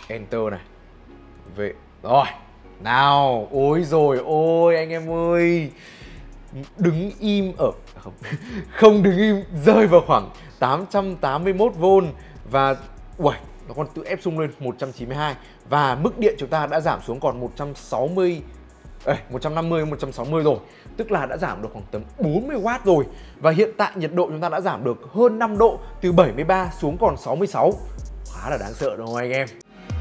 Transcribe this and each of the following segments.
Enter này. Về rồi. Nào, ôi rồi ôi anh em ơi. Đứng im ở không đứng im, rơi vào khoảng 881V và uầy, nó còn tự ép sung lên 192 và mức điện chúng ta đã giảm xuống còn 150 160 rồi, tức là đã giảm được khoảng tầm 40W rồi. Và hiện tại nhiệt độ chúng ta đã giảm được hơn 5 độ, từ 73 xuống còn 66. Khá là đáng sợ đúng không anh em?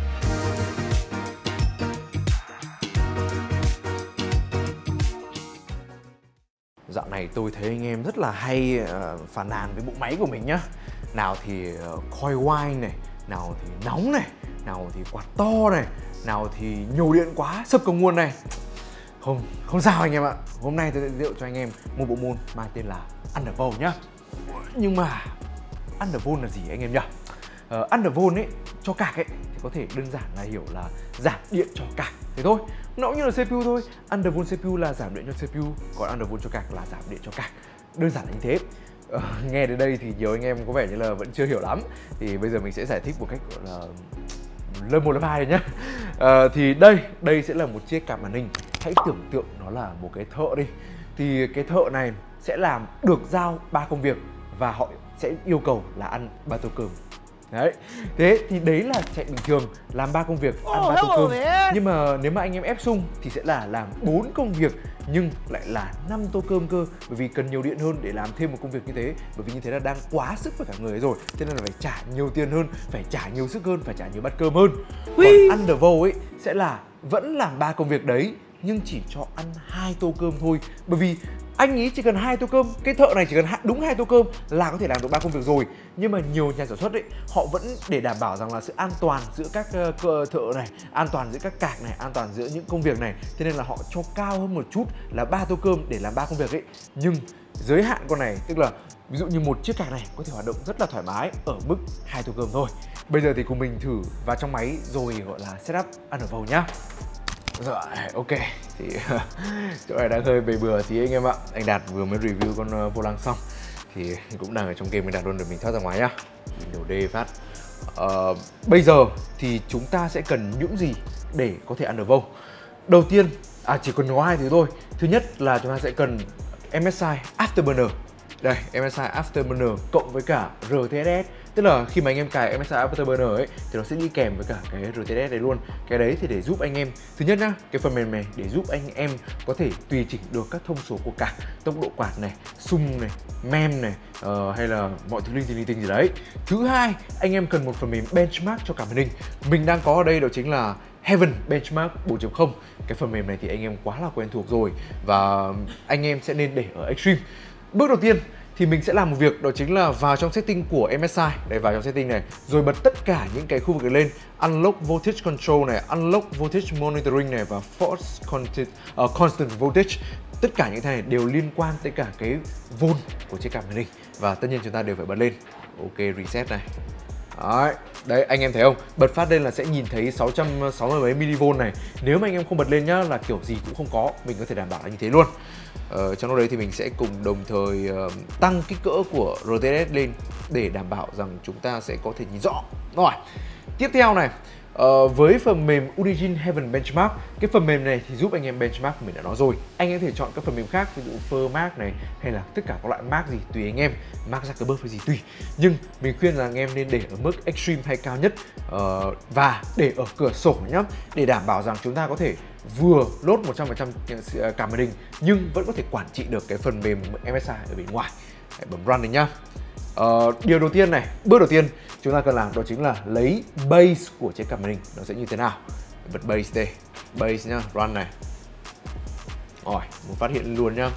Dạo này tôi thấy anh em rất là hay phàn nàn với bộ máy của mình nhá. Nào thì coil wine này, nào thì nóng này, nào thì quạt to này, nào thì nhồi điện quá, sập cầu nguồn này. Không sao anh em ạ. Hôm nay tôi sẽ giới thiệu cho anh em một bộ môn mang tên là Undervolt nhá. Nhưng mà Undervolt là gì anh em nhỉ? Undervolt ấy, cho cạc ấy thì có thể đơn giản là hiểu là giảm điện cho cạc. Thế thôi, nó cũng như là CPU thôi. Undervolt CPU là giảm điện cho CPU, còn Undervolt cho cạc là giảm điện cho cạc. Đơn giản là như thế. Nghe đến đây thì nhiều anh em có vẻ như là vẫn chưa hiểu lắm. Thì bây giờ mình sẽ giải thích một cách gọi là lớp 1, lớp 2 nhá. Thì đây sẽ là một chiếc card màn hình. Hãy tưởng tượng nó là một cái thợ đi. Thì cái thợ này sẽ làm được giao 3 công việc và họ sẽ yêu cầu là ăn 3 tô cơm. Đấy, thế thì đấy là chạy bình thường, làm 3 công việc, ăn 3 tô cơm. Nhưng mà nếu mà anh em ép sung thì sẽ là làm 4 công việc nhưng lại là 5 tô cơm cơ. Bởi vì cần nhiều điện hơn để làm thêm một công việc như thế. Bởi vì như thế là đang quá sức với cả người ấy rồi. Thế nên là phải trả nhiều tiền hơn, phải trả nhiều sức hơn, phải trả nhiều bát cơm hơn. Còn Undervolt ấy sẽ là vẫn làm 3 công việc đấy nhưng chỉ cho ăn 2 tô cơm thôi. Bởi vì anh ý chỉ cần 2 tô cơm, cái thợ này chỉ cần đúng 2 tô cơm là có thể làm được 3 công việc rồi. Nhưng mà nhiều nhà sản xuất ấy, họ vẫn để đảm bảo rằng là sự an toàn giữa các thợ này, an toàn giữa các cạc này, an toàn giữa những công việc này. Thế nên là họ cho cao hơn một chút là 3 tô cơm để làm 3 công việc ấy. Nhưng giới hạn con này, tức là ví dụ như một chiếc cạc này có thể hoạt động rất là thoải mái ở mức 2 tô cơm thôi. Bây giờ thì cùng mình thử vào trong máy rồi gọi là setup Undervolt nhá. Rồi, ok. Thì chỗ này đang hơi bề bừa tí anh em ạ. Anh Đạt vừa mới review con vô lăng xong thì cũng đang ở trong game anh Đạt luôn, để mình thoát ra ngoài nhá. Mình đổ D phát. Bây giờ thì chúng ta sẽ cần những gì để có thể Undervolt? Đầu tiên, chỉ còn có 2 thứ thôi. Thứ nhất là chúng ta sẽ cần MSI Afterburner. Đây, MSI Afterburner cộng với cả RTSS. Tức là khi mà anh em cài MSI Afterburner ấy thì nó sẽ đi kèm với cả cái RTSS đấy luôn. Cái đấy thì để giúp anh em, thứ nhất nhá, cái phần mềm này để giúp anh em có thể tùy chỉnh được các thông số của card, tốc độ quạt này, xung này, mem này, hay là mọi thứ linh tinh gì đấy. Thứ hai, anh em cần một phần mềm benchmark cho cả màn hình. Mình đang có ở đây đó chính là Heaven Benchmark 4.0. Cái phần mềm này thì anh em quá là quen thuộc rồi và anh em sẽ nên để ở Extreme. Bước đầu tiên thì mình sẽ làm một việc, đó chính là vào trong setting của MSI, đây, vào trong setting này, rồi bật tất cả những cái khu vực này lên, Unlock Voltage Control này, Unlock Voltage Monitoring này và Force Constant Voltage. Tất cả những cái này đều liên quan tới cả cái volt của chiếc card màn hình và tất nhiên chúng ta đều phải bật lên. Ok, reset này. Đấy, anh em thấy không? Bật phát lên là sẽ nhìn thấy 660 mấy mV này. Nếu mà anh em không bật lên nhá là kiểu gì cũng không có. Mình có thể đảm bảo là như thế luôn. Trong lúc đấy thì mình sẽ cùng đồng thời tăng kích cỡ của RTSS lên để đảm bảo rằng chúng ta sẽ có thể nhìn rõ. Rồi, tiếp theo này, với phần mềm Origin Heaven Benchmark, cái phần mềm này thì giúp anh em benchmark, mình đã nói rồi. Anh em có thể chọn các phần mềm khác, ví dụ Fur Mark này hay là tất cả các loại mark gì tùy anh em, Mark Zuckerberg hay gì tùy. Nhưng mình khuyên là anh em nên để ở mức extreme hay cao nhất, và để ở cửa sổ nhá, để đảm bảo rằng chúng ta có thể vừa load 100% cả màn hình nhưng vẫn có thể quản trị được cái phần mềm MSI ở bên ngoài. Hãy bấm run đi nhá. Điều đầu tiên này, bước đầu tiên chúng ta cần làm đó chính là lấy base của chiếc card màn hình. Nó sẽ như thế nào? Bật base đây, base nhá, run này. Rồi, muốn phát hiện luôn nhá.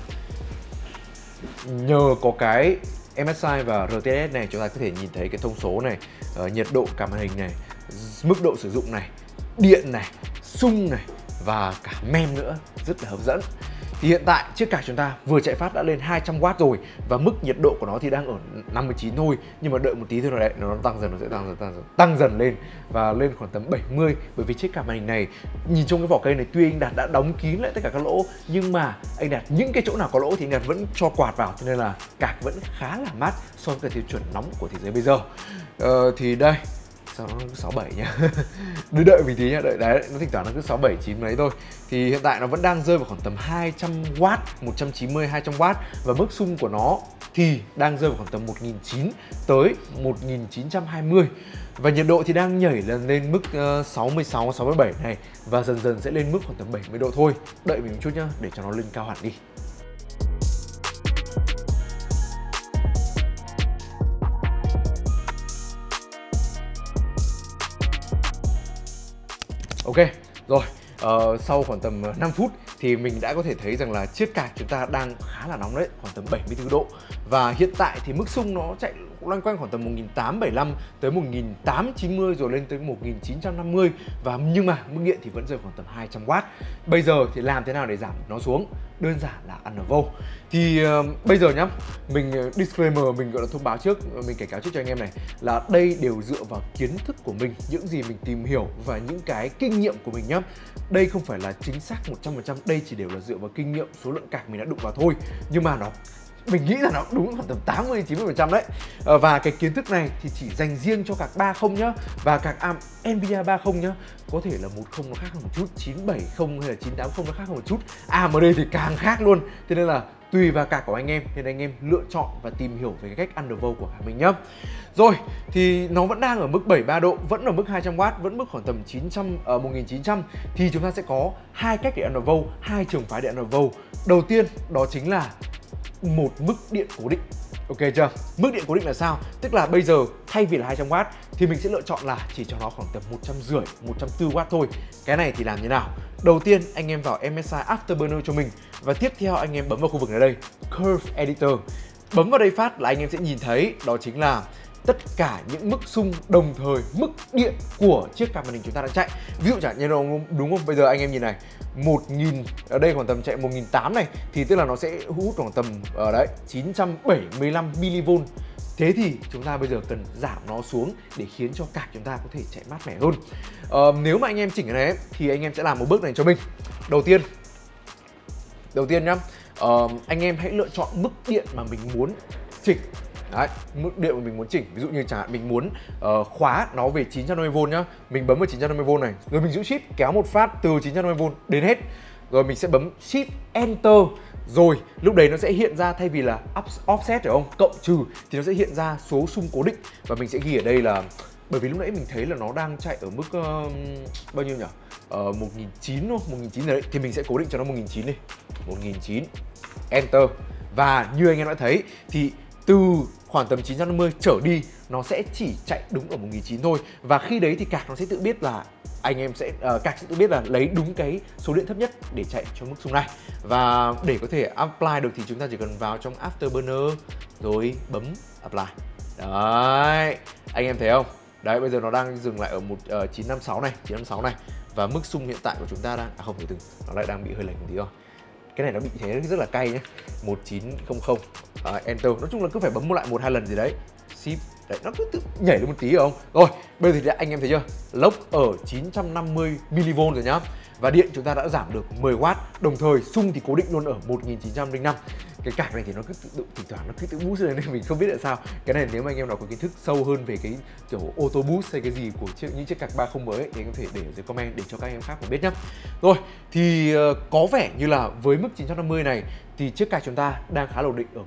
Nhờ có cái MSI và RTSS này chúng ta có thể nhìn thấy cái thông số này, nhiệt độ card màn hình này, mức độ sử dụng này, điện này, xung này và cả mem nữa, rất là hấp dẫn. Thì hiện tại chiếc card chúng ta vừa chạy phát đã lên 200W rồi và mức nhiệt độ của nó thì đang ở 59 thôi, nhưng mà đợi một tí thôi đấy, nó tăng dần, nó sẽ tăng dần lên và lên khoảng tầm 70. Bởi vì chiếc card màn hình này nhìn trong cái vỏ cây này, tuy anh Đạt đã đóng kín lại tất cả các lỗ nhưng mà anh Đạt những cái chỗ nào có lỗ thì anh Đạt vẫn cho quạt vào, cho nên là card vẫn khá là mát so với tiêu chuẩn nóng của thế giới bây giờ. Thì đây Sao nó cứ 67 nhá. Đợi đợi mình tí nhá, đợi đấy, nó thỉnh thoảng nó cứ 67 9 mấy thôi. Thì hiện tại nó vẫn đang rơi vào khoảng tầm 200W, 190 200W và mức xung của nó thì đang rơi vào khoảng tầm 1900 tới 1920. Và nhiệt độ thì đang nhảy lên mức 66 67 này và dần dần sẽ lên mức khoảng tầm 70 độ thôi. Đợi mình một chút nhá để cho nó lên cao hẳn đi. Ok, rồi, sau khoảng tầm 5 phút thì mình đã có thể thấy rằng là chiếc card chúng ta đang khá là nóng đấy, khoảng tầm 74 độ. Và hiện tại thì mức xung nó chạy loanh quanh khoảng tầm 1875 tới 1890 rồi lên tới 1950. Và nhưng mà mức điện thì vẫn rơi khoảng tầm 200W. Bây giờ thì làm thế nào để giảm nó xuống? Đơn giản là ăn ở vô. Thì bây giờ nhá, mình disclaimer, mình gọi là thông báo trước, mình cảnh cáo trước cho anh em này là đây đều dựa vào kiến thức của mình, những gì mình tìm hiểu và những cái kinh nghiệm của mình nhá. Đây không phải là chính xác 100%, đây chỉ đều là dựa vào kinh nghiệm, số lượng card mình đã đụng vào thôi. Nhưng mà mình nghĩ là nó đúng khoảng tầm 80-90% đấy. Và cái kiến thức này thì chỉ dành riêng cho card 30 nhá, và card Nvidia 30 nhá. Có thể là 10 nó khác hơn một chút, 970 hay là 980 nó khác hơn một chút, AMD thì càng khác luôn. Thế nên là tùy vào card của anh em nên anh em lựa chọn và tìm hiểu về cái cách undervolt của mình nhá. Rồi, thì nó vẫn đang ở mức 73 độ, vẫn ở mức 200W, vẫn mức khoảng tầm 1900. Thì chúng ta sẽ có hai cách để undervolt, hai trường phái để undervolt. Đầu tiên đó chính là một mức điện cố định. Ok chưa? Mức điện cố định là sao? Tức là bây giờ thay vì là 200W thì mình sẽ lựa chọn là chỉ cho nó khoảng tầm 150, 140W thôi. Cái này thì làm như nào? Đầu tiên anh em vào MSI Afterburner cho mình và tiếp theo anh em bấm vào khu vực này đây, Curve Editor. Bấm vào đây phát là anh em sẽ nhìn thấy đó chính là tất cả những mức xung đồng thời mức điện của chiếc card màn hình chúng ta đang chạy. Ví dụ chẳng như đúng không? Bây giờ anh em nhìn này, 1000 ở đây khoảng tầm chạy 1800 này thì tức là nó sẽ hút khoảng tầm ở đấy 975 mV. Thế thì chúng ta bây giờ cần giảm nó xuống để khiến cho card chúng ta có thể chạy mát mẻ hơn. Nếu mà anh em chỉnh cái này ấy, thì anh em sẽ làm một bước này cho mình. Đầu tiên nhá, anh em hãy lựa chọn mức điện mà mình muốn chỉnh. Đấy, mức điện mà mình muốn chỉnh. Ví dụ như chẳng hạn mình muốn khóa nó về 950V nhá. Mình bấm vào 950V này, rồi mình giữ shift kéo một phát từ 950V đến hết. Rồi mình sẽ bấm shift enter. Rồi lúc đấy nó sẽ hiện ra, thay vì là offset phải không, cộng trừ, thì nó sẽ hiện ra số xung cố định. Và mình sẽ ghi ở đây là, bởi vì lúc nãy mình thấy là nó đang chạy ở mức bao nhiêu nhỉ? 1900 thôi, 1900 rồi đấy. Thì mình sẽ cố định cho nó 1900 đi, 1900, enter. Và như anh em đã thấy thì từ khoảng tầm 950 trở đi nó sẽ chỉ chạy đúng ở 1900 thôi. Và khi đấy thì card nó sẽ tự biết là card sẽ tự biết là lấy đúng cái số điện thấp nhất để chạy cho mức xung này. Và để có thể apply được thì chúng ta chỉ cần vào trong Afterburner rồi bấm apply. Đấy, anh em thấy không? Đấy, bây giờ nó đang dừng lại ở 956 này. Và mức xung hiện tại của chúng ta đang không, từ từ, nó lại đang bị hơi lệch một tí rồi. Cái này nó bị thế rất là cay nhé. 1900 enter. Nói chung là cứ phải bấm lại 1-2 lần gì đấy. Shift. Đấy, nó cứ tự nhảy lên một tí rồi không? Rồi, bây giờ thì anh em thấy chưa? Lốc ở 950 mV rồi nhá. Và điện chúng ta đã giảm được 10W. Đồng thời xung thì cố định luôn ở 1905. Cái card này thì nó cứ thỉnh thoảng nó cứ tự boost lên nên mình không biết tại sao. Cái này nếu mà anh em nào có kiến thức sâu hơn về cái kiểu auto boost hay cái gì của những chiếc card 30 mới ấy, thì anh có thể để ở dưới comment để cho các anh em khác cũng biết nhá. Rồi, thì có vẻ như là với mức 950 này thì chiếc card chúng ta đang khá là ổn định ở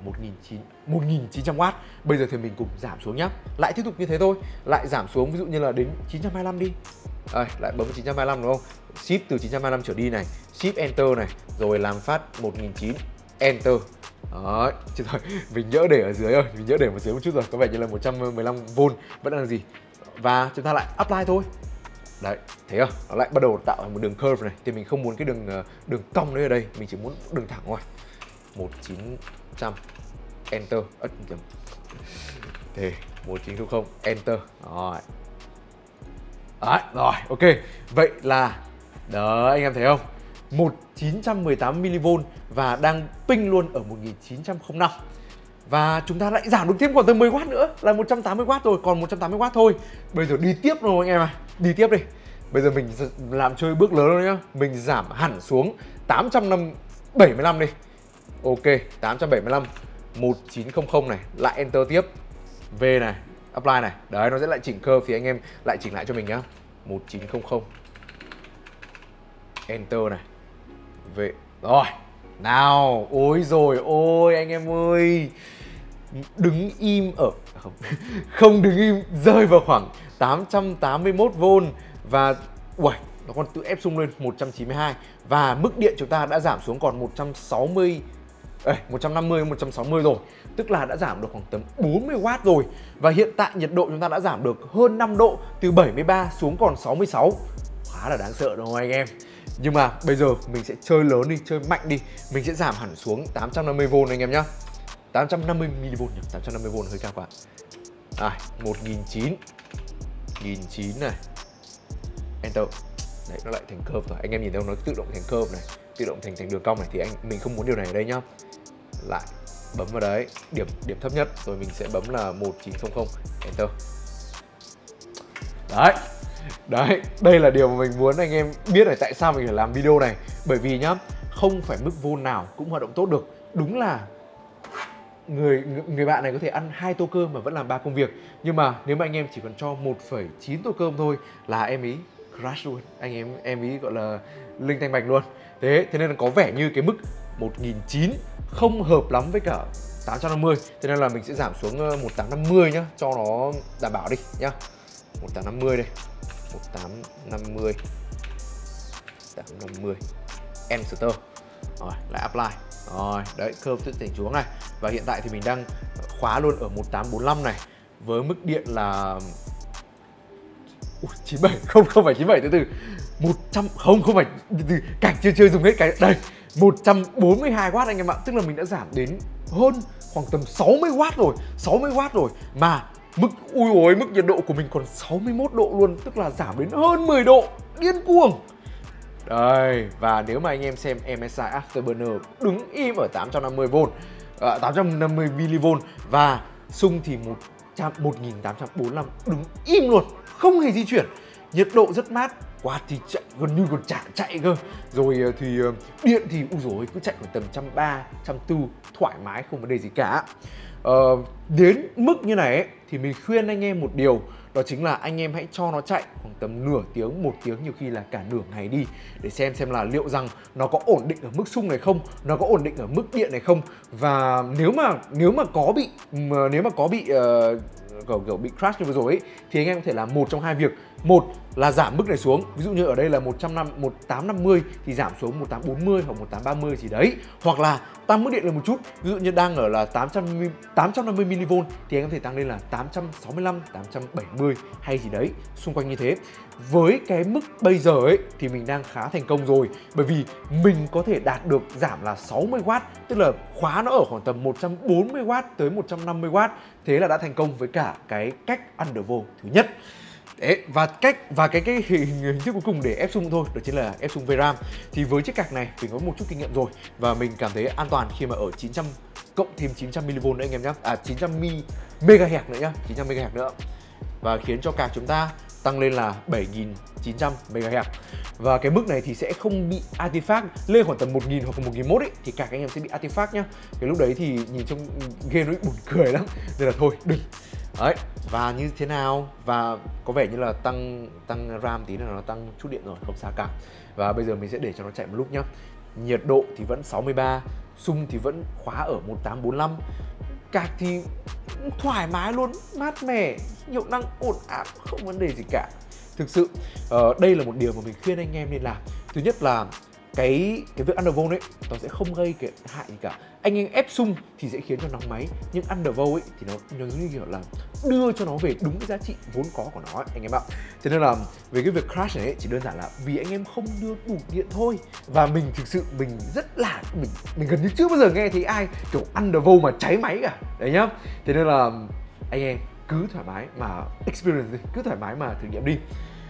1900W. Bây giờ thì mình cùng giảm xuống nhá. Lại tiếp tục như thế thôi, lại giảm xuống ví dụ như là đến 925 đi. Đây, lại bấm 925 đúng không? Shift từ 925 trở đi này, Shift enter này, rồi làm phát 1900 enter. Đấy, chứ thôi, mình nhỡ để ở dưới rồi, mình nhỡ để ở dưới một chút rồi, có vẻ như là 115V vẫn là gì. Và chúng ta lại apply thôi. Đấy, thấy không? Nó lại bắt đầu tạo một đường curve này. Thì mình không muốn cái đường cong đấy ở đây, mình chỉ muốn đường thẳng thôi. 1900 enter. Thì 1900 enter. Rồi. Đấy, rồi, ok. Vậy là đó, anh em thấy không? 1918 mV và đang ping luôn ở 1905. Và chúng ta lại giảm được thêm khoảng tầm 10W nữa là 180W rồi, còn 180W thôi. Bây giờ đi tiếp rồi anh em à. Đi tiếp đi. Bây giờ mình làm chơi bước lớn rồi nhá. Mình giảm hẳn xuống 875 đi. Ok, 875 1900 này, lại enter tiếp. V này, apply này. Đấy, nó sẽ lại chỉnh curve thì anh em lại chỉnh lại cho mình nhá. 1900 enter này. Về rồi. Nào, ôi rồi ôi anh em ơi. Đứng im ở không đứng im, rơi vào khoảng 881V và uầy, nó còn tự ép sung lên 192 và mức điện chúng ta đã giảm xuống còn 150 150 160 rồi, tức là đã giảm được khoảng tầm 40W rồi. Và hiện tại nhiệt độ chúng ta đã giảm được hơn 5 độ, từ 73 xuống còn 66. Khá là đáng sợ đúng không anh em? Nhưng mà bây giờ mình sẽ chơi lớn đi, chơi mạnh đi. Mình sẽ giảm hẳn xuống 850V anh em nhá. 850mV nhỉ, 850V hơi cao quá. 1900 này. Enter. Đấy, nó lại thành curve rồi. Anh em nhìn thấy không? Nó tự động thành curve này, tự động thành đường cong này thì mình không muốn điều này ở đây nhá. Lại bấm vào đấy, điểm thấp nhất rồi mình sẽ bấm là 1900 Enter. Đấy, đây là điều mà mình muốn anh em biết là tại sao mình phải làm video này. Bởi vì nhá, không phải mức vôn nào cũng hoạt động tốt được. Đúng là người bạn này có thể ăn 2 tô cơm mà vẫn làm 3 công việc. Nhưng mà nếu mà anh em chỉ cần cho 1,9 tô cơm thôi là em ý crash luôn. Em ý gọi là linh thanh bạch luôn. Thế nên là có vẻ như cái mức 1900 không hợp lắm với cả 850. Thế nên là mình sẽ giảm xuống 1850 nhá, cho nó đảm bảo đi nhá. 1850 đây. 1850 Enter. Rồi, lại apply. Rồi, đấy, curve tự chỉnh xuống này. Và hiện tại thì mình đang khóa luôn ở 1845 này. Với mức điện là 97, không phải 97, từ 100, không phải, từ cảnh chưa dùng hết cái đây, 142W anh em ạ. Tức là mình đã giảm đến hơn khoảng tầm 60W rồi. Mà mức nhiệt độ của mình còn 61 độ luôn, tức là giảm đến hơn 10 độ, điên cuồng. Đây, và nếu mà anh em xem MSI Afterburner đứng im ở 850V, 850mV và xung thì 1845, đứng im luôn, không hề di chuyển. Nhiệt độ rất mát, quạt thì chạy gần như còn chả chạy cơ. Rồi thì điện thì ui dồi cứ chạy khoảng tầm 130, 140 thoải mái, không vấn đề gì cả. Đến mức như này ấy, thì mình khuyên anh em một điều, đó chính là anh em hãy cho nó chạy khoảng tầm nửa tiếng, 1 tiếng, nhiều khi là cả nửa ngày đi, để xem là liệu rằng nó có ổn định ở mức xung này không, nó có ổn định ở mức điện này không. Và nếu mà có bị kiểu bị crash như vừa rồi ấy, thì anh em có thể làm một trong hai việc. Một là giảm mức này xuống, ví dụ như ở đây là 1850 thì giảm xuống 1840 hoặc 1830 gì đấy, hoặc là tăng mức điện lên một chút, ví dụ như đang ở là 850mV thì anh em có thể tăng lên là 865, 870 hay gì đấy, xung quanh như thế. Với cái mức bây giờ ấy thì mình đang khá thành công rồi, bởi vì mình có thể đạt được giảm là 60W, tức là khóa nó ở khoảng tầm 140W tới 150W. Thế là đã thành công với cả cái cách undervolt thứ nhất. Đấy, và cái hình thức cuối cùng để ép sung thôi, đó chính là ép sung VRAM. Thì với chiếc card này mình có một chút kinh nghiệm rồi và mình cảm thấy an toàn khi mà ở 900 cộng thêm 900mV nữa anh em nhé. 900 MHz nữa nhá, 900 MHz nữa. Và khiến cho card chúng ta tăng lên là 7900 MHz. Và cái mức này thì sẽ không bị artifact, lên khoảng tầm 1000 hoặc 1001 ấy thì cả anh em sẽ bị artifact nhá. Cái lúc đấy thì nhìn trong game nó buồn cười lắm, nên là thôi đừng. Đấy, và như thế nào, và có vẻ như là tăng RAM tí là nó tăng chút điện rồi, không sao cả. Và bây giờ mình sẽ để cho nó chạy một lúc nhá. Nhiệt độ thì vẫn 63, xung thì vẫn khóa ở 1845. Card thì thoải mái luôn, mát mẻ, hiệu năng ổn áp, không vấn đề gì cả. Thực sự đây là một điều mà mình khuyên anh em nên làm. Thứ nhất là cái việc undervolt ấy nó sẽ không gây cái hại gì cả. Anh em ép sung thì sẽ khiến cho nóng máy, nhưng undervolt ấy thì nó giống như kiểu là đưa cho nó về đúng cái giá trị vốn có của nó ấy, anh em ạ. Thế nên là về cái việc crash này ấy, chỉ đơn giản là vì anh em không đưa đủ điện thôi. Và mình thực sự mình rất là mình gần như chưa bao giờ nghe thấy ai kiểu undervolt mà cháy máy cả đấy nhá. Thế nên là anh em cứ thoải mái mà experience đi, cứ thoải mái mà thử nghiệm đi.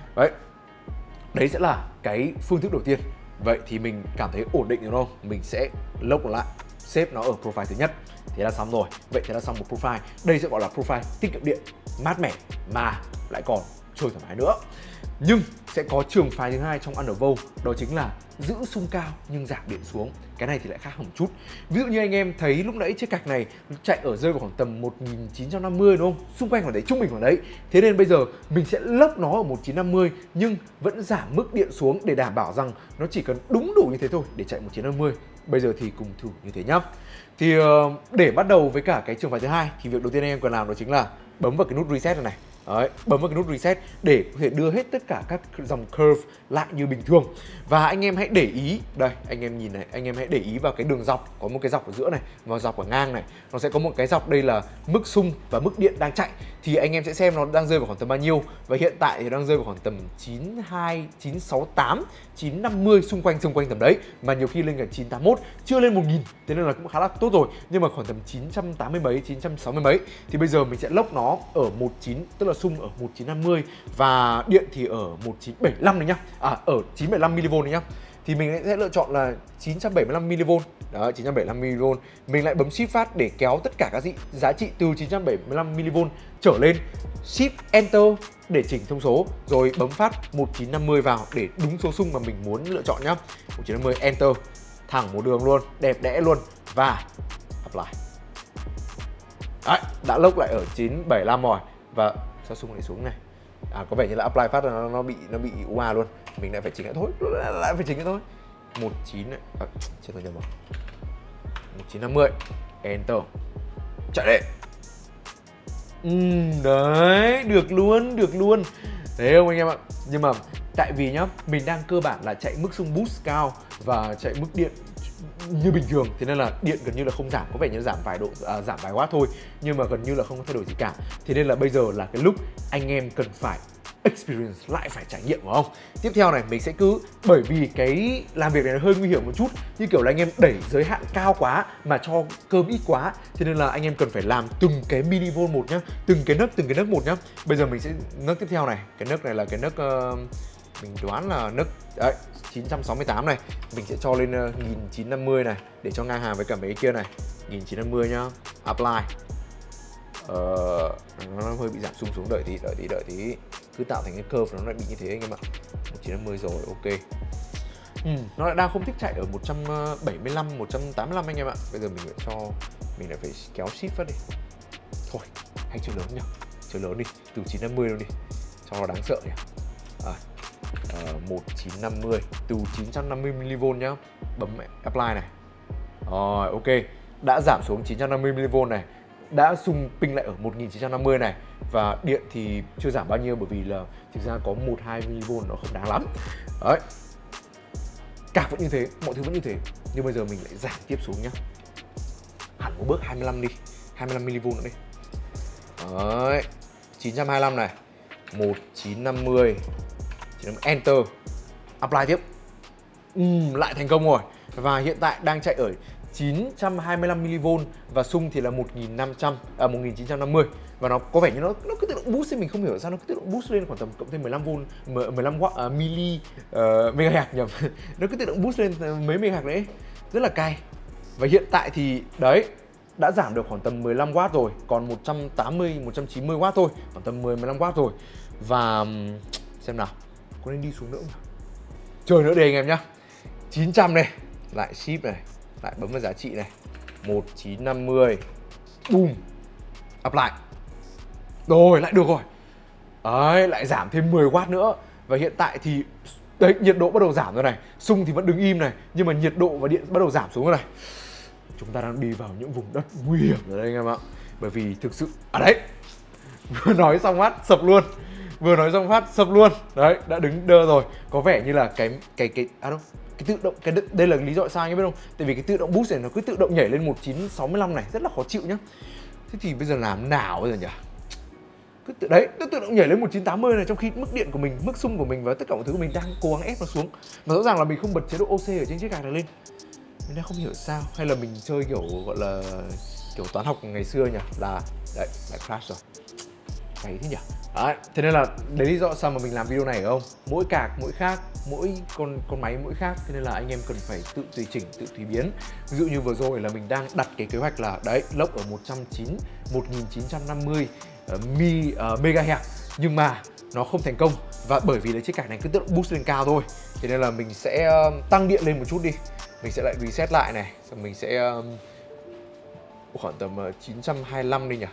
Đấy sẽ là cái phương thức đầu tiên. Vậy thì mình cảm thấy ổn định đúng không? Mình sẽ lock nó lại, xếp nó ở profile thứ nhất. Thế là xong rồi. Vậy thế là xong một profile. Đây sẽ gọi là profile tiết kiệm điện, mát mẻ mà lại còn chơi thoải mái nữa. Nhưng sẽ có trường phái thứ hai trong Undervolt, đó chính là giữ xung cao nhưng giảm điện xuống. Cái này thì lại khác một chút. Ví dụ như anh em thấy lúc nãy chiếc cạch này chạy ở rơi vào khoảng tầm 1950 đúng không? Xung quanh khoảng đấy, trung bình khoảng đấy. Thế nên bây giờ mình sẽ lấp nó ở 1950 nhưng vẫn giảm mức điện xuống để đảm bảo rằng nó chỉ cần đúng đủ như thế thôi để chạy 1950. Bây giờ thì cùng thử như thế nhá. Thì để bắt đầu với cả cái trường phái thứ hai thì việc đầu tiên anh em cần làm đó chính là bấm vào cái nút reset này. Đấy, bấm vào cái nút reset để có thể đưa hết tất cả các dòng curve lại như bình thường. Và anh em hãy để ý, đây anh em nhìn này, anh em hãy để ý vào cái đường dọc, có một cái dọc ở giữa này và dọc ở ngang này. Nó sẽ có một cái dọc đây là mức xung và mức điện đang chạy. Thì anh em sẽ xem nó đang rơi vào khoảng tầm bao nhiêu. Và hiện tại thì đang rơi vào khoảng tầm 92, 968, 950 xung quanh tầm đấy. Mà nhiều khi lên cả 981, chưa lên 1000. Thế nên là cũng khá là tốt rồi. Nhưng mà khoảng tầm 980 mấy, 960 mấy. Thì bây giờ mình sẽ lốc nó ở 19, tức là xung ở 1950 và điện thì ở 1975 này nhá. Ở 975 mV này nhá. Thì mình sẽ lựa chọn là 975 mV. Đó, 975 mV. Mình lại bấm Shift phát để kéo tất cả các giá trị từ 975 mV trở lên. Shift Enter để chỉnh thông số, rồi bấm phát 1950 vào để đúng số xung mà mình muốn lựa chọn nhá. 1950 Enter, thẳng một đường luôn, đẹp đẽ luôn và apply. Đấy, đã lốc lại ở 975 rồi và sao xung lại xuống này. Có vẻ như là apply phát là nó bị UA luôn. Mình lại phải chỉnh lại thôi, lại phải chỉnh lại thôi. 19 này, chết tôi nhầm rồi. 1950 Enter, chạy đi. Đấy, được luôn. Thấy không anh em ạ? Nhưng mà tại vì nhá, mình đang cơ bản là chạy mức xung boost cao và chạy mức điện như bình thường, thế nên là điện gần như là không giảm, có vẻ như giảm vài giảm vài watt thôi, nhưng mà gần như là không có thay đổi gì cả. Thế nên là bây giờ là cái lúc anh em cần phải experience lại, phải trải nghiệm, phải không? Tiếp theo này mình sẽ cứ, bởi vì cái làm việc này nó hơi nguy hiểm một chút, như kiểu là anh em đẩy giới hạn cao quá mà cho cơm ít quá, thế nên là anh em cần phải làm từng cái mV một nhá, từng cái nấc một nhá. Bây giờ mình sẽ nấc tiếp theo này, cái nấc này là cái nấc mình đoán là nấc đấy 968 này, mình sẽ cho lên 1950 này để cho ngang hàng với cả mấy cái kia này. 1950 nhá, apply. Nó hơi bị giảm xung xuống, đợi tí, cứ tạo thành cái curve nó lại bị như thế anh em ạ. 1950 rồi, ok. Nó lại đang không thích chạy ở 175, 185 anh em ạ. Bây giờ mình lại phải kéo shift phát đi. Thôi, hay chơi lớn nhỉ, chơi lớn đi, từ 950 luôn đi, cho nó đáng sợ nhỉ. 1950 từ 950 mV nhá, bấm apply này. Rồi, ok, đã giảm xuống 950 mV này, đã xung ping lại ở 1950 này, và điện thì chưa giảm bao nhiêu bởi vì là thực ra có 1-2 mV nó không đáng lắm. Đấy, cạc vẫn như thế, mọi thứ vẫn như thế, nhưng bây giờ mình lại giảm tiếp xuống nhá, hẳn một bước 25 đi, 25 mV nữa đi. Đấy, 925 này, 1950, Enter, apply tiếp. Lại thành công rồi. Và hiện tại đang chạy ở 925 mV và xung thì là 1950, và nó có vẻ như nó cứ tự động boost lên, mình không hiểu sao nó cứ tự động boost lên khoảng tầm cộng thêm 15W megahertz nhầm. Nó cứ tự động boost lên mấy megahertz đấy, rất là cay. Và hiện tại thì đấy, đã giảm được khoảng tầm 15W rồi, còn 180, 190W thôi, khoảng tầm 10-15W rồi. Và xem nào, có nên đi xuống nữa không? Chơi nữa đi anh em nhá. 900 này, lại ship này, lại bấm vào giá trị này, 1950, boom, apply. Rồi, lại được rồi. Đấy, lại giảm thêm 10W nữa. Và hiện tại thì đấy, nhiệt độ bắt đầu giảm rồi này, xung thì vẫn đứng im này, nhưng mà nhiệt độ và điện bắt đầu giảm xuống rồi này. Chúng ta đang đi vào những vùng đất nguy hiểm rồi đây anh em ạ. Bởi vì thực sự, đấy, vừa nói xong phát sập luôn. Đấy, đã đứng đơ rồi. Có vẻ như là cái đâu, cái tự động, đây là lý do sao anh em biết không? Tại vì cái tự động boost này nó cứ tự động nhảy lên 1965 này, rất là khó chịu nhá. Thế thì bây giờ làm nào bây giờ nhỉ? Nó tự động nhảy lên 1980 này, trong khi mức điện của mình, mức xung của mình và tất cả mọi thứ của mình đang cố gắng ép nó xuống. Mà rõ ràng là mình không bật chế độ OC ở trên chiếc card này lên. Mình đang không hiểu sao, hay là mình chơi kiểu gọi là kiểu toán học ngày xưa nhỉ? Là đấy, lại crash rồi. Cái thế nhỉ? Đấy, thế nên là đấy lý do sao mà mình làm video này không? Mỗi card mỗi khác, mỗi con máy mỗi khác, thế nên là anh em cần phải tự tùy chỉnh, tự tùy biến. Ví dụ như vừa rồi là mình đang đặt cái kế hoạch là đấy, lốc ở 1950 MHz, nhưng mà nó không thành công Và bởi vì là chiếc card này cứ tự động boost lên cao thôi, thế nên là mình sẽ tăng điện lên một chút đi. Mình sẽ lại reset lại này, xong mình sẽ khoảng tầm 925 đi nhỉ,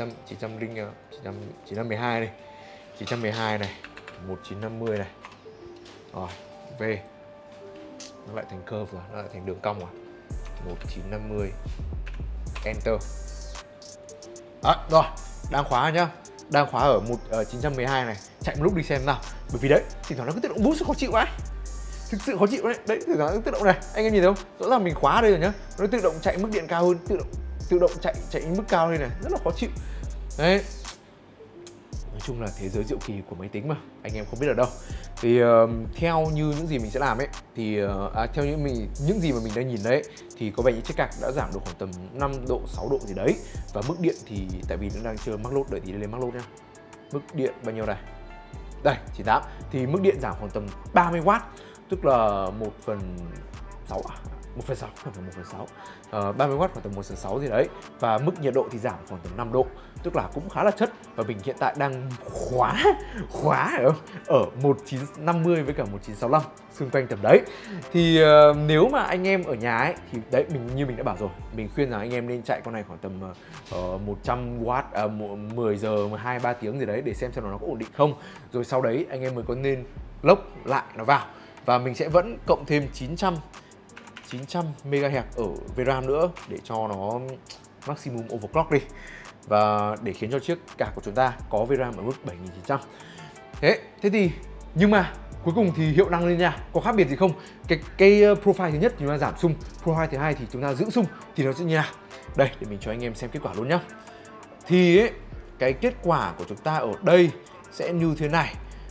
912 đi, 912 này, 1950 này, rồi về nó lại thành curve rồi, nó lại thành đường cong rồi, 1950 enter. Đó, rồi đang khóa nhá, đang khóa ở 912 này, chạy một lúc đi xem nào. Bởi vì đấy thỉnh thoảng nó cứ tự động boost, khó chịu quá, thực sự khó chịu đấy. Đấy thỉnh thoảng nó tự động này, anh em nhìn thấy không, rõ ràng mình khóa đây rồi nhá, nó tự động chạy mức điện cao hơn, tự động chạy mức cao lên này, rất là khó chịu đấy. Nói chung là thế giới diệu kỳ của máy tính mà, anh em không biết ở đâu. Thì theo như những gì mình sẽ làm ấy, thì theo những gì mà mình đang nhìn đấy, thì có vẻ như chiếc card đã giảm được khoảng tầm 5 độ, 6 độ gì đấy. Và mức điện thì tại vì nó đang chưa mắc lốt, đợi tí lên mắc lốt nhá. Mức điện bao nhiêu này? Đây, 98. Thì mức điện giảm khoảng tầm 30W, tức là 1/6 à? 1/6, không phải 1/6, 30W khoảng tầm 1/6 gì đấy. Và mức nhiệt độ thì giảm khoảng tầm 5 độ, tức là cũng khá là chất. Và mình hiện tại đang khóa ở 1950 với cả 1965, xung quanh tầm đấy. Thì nếu mà anh em ở nhà ấy, thì đấy, như mình đã bảo rồi, mình khuyên rằng anh em nên chạy con này khoảng tầm 100W, 10 giờ, 2-3 tiếng gì đấy, để xem nó có ổn định không. Rồi sau đấy anh em mới có nên lốc lại nó vào. Và mình sẽ vẫn cộng thêm 900 MHz ở VRAM nữa, để cho nó maximum overclock đi, và để khiến cho chiếc card của chúng ta có VRAM ở mức 7900. Thế thì nhưng mà cuối cùng thì hiệu năng lên nha, có khác biệt gì không? Cái profile thứ nhất thì chúng ta giảm xung, profile thứ hai thì chúng ta giữ xung, thì nó sẽ như nào? Đây, để mình cho anh em xem kết quả luôn nhá. Thì ấy, cái kết quả của chúng ta ở đây sẽ như thế này.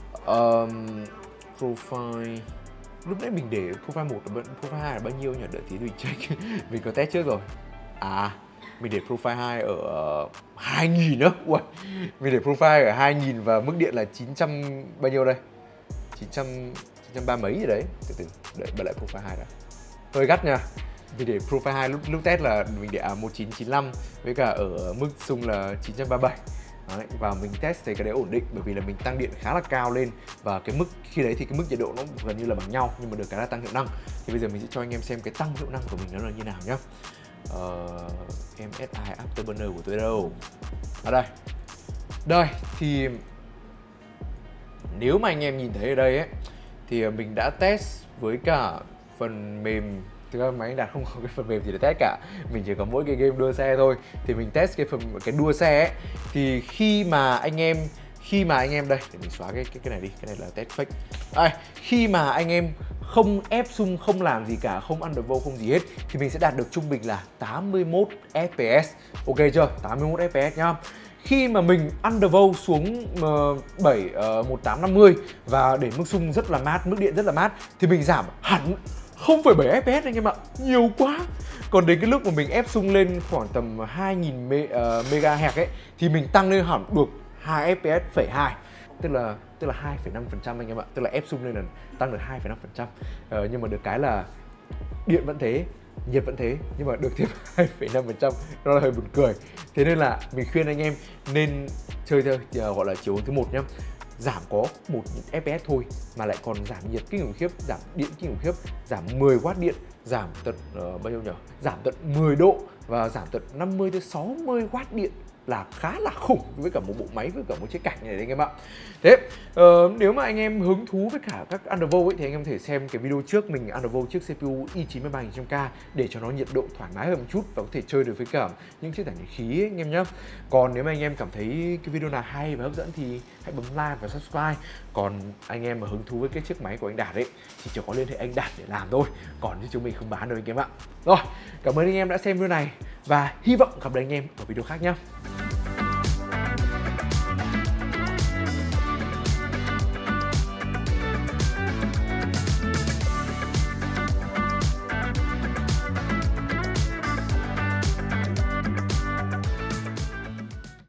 Profile lúc nãy mình để profile 1 là profile 2 là bao nhiêu nhỉ? Đợi tí mình check. Mình có test trước rồi. Mình để profile 2 ở 2000 nữa. Ui, mình để profile ở 2000 và mức điện là 900 bao nhiêu đây? 930 mấy gì đấy. Từ từ, đợi bật lại profile 2 đã. Hơi gắt nha. Mình để profile 2 lúc test là mình để 1995 với cả ở mức xung là 937. Đấy, và mình test thấy cái đấy ổn định, bởi vì là mình tăng điện khá là cao lên, và cái mức khi đấy thì cái mức nhiệt độ nó gần như là bằng nhau, nhưng mà được cái là tăng hiệu năng. Thì bây giờ mình sẽ cho anh em xem cái tăng hiệu năng của mình nó là như nào nhá. MSI Afterburner của tôi đâu? Ở đây thì nếu mà anh em nhìn thấy ở đây ấy, thì mình đã test với cả phần mềm. Thực ra máy đạt không có cái phần mềm gì để test cả, mình chỉ có mỗi cái game đua xe thôi. Thì mình test cái đua xe ấy, thì khi mà anh em đây, để mình xóa cái này đi, cái này là test fake. Khi mà anh em không ép xung, không làm gì cả, không undervolt, không gì hết, thì mình sẽ đạt được trung bình là 81 FPS. Ok chưa? 81 FPS nhá. Khi mà mình undervolt xuống 1850 và để mức xung rất là mát, mức điện rất là mát, thì mình giảm hẳn 0,7 FPS anh em ạ, nhiều quá. Còn đến cái lúc mà mình ép xung lên khoảng tầm 2000 MHz ấy, thì mình tăng lên hẳn được 2 FPS phẩy 2, tức là 2,5% anh em ạ, tức là ép xung lên là tăng được 2,5%. Nhưng mà được cái là điện vẫn thế, nhiệt vẫn thế, nhưng mà được thêm 2,5%, đó là hơi buồn cười. Thế nên là mình khuyên anh em nên chơi theo gọi là chiều hướng thứ 1 nhá. Giảm có 1 FPS thôi mà lại còn giảm nhiệt kinh khủng khiếp, giảm điện kinh khủng khiếp, giảm 10W điện, giảm tận bao nhiêu nhỉ? Giảm tận 10 độ và giảm tận 50 tới 60W điện, là khá là khủng với cả một bộ máy, với cả một chiếc cảnh này đấy anh em ạ. Thế nếu mà anh em hứng thú với cả các undervolt ấy, thì anh em có thể xem cái video trước mình undervolt chiếc CPU i9 13100K để cho nó nhiệt độ thoải mái hơn một chút và có thể chơi được với cả những chiếc tản nhiệt khí ấy, anh em nhé. Còn nếu mà anh em cảm thấy cái video nào hay và hấp dẫn thì hãy bấm like và subscribe. Còn anh em mà hứng thú với cái chiếc máy của anh Đạt ấy thì chỉ có liên hệ anh Đạt để làm thôi, còn chứ chúng mình không bán đâu anh em ạ. Rồi, cảm ơn anh em đã xem video này và hy vọng gặp lại anh em ở video khác nhé.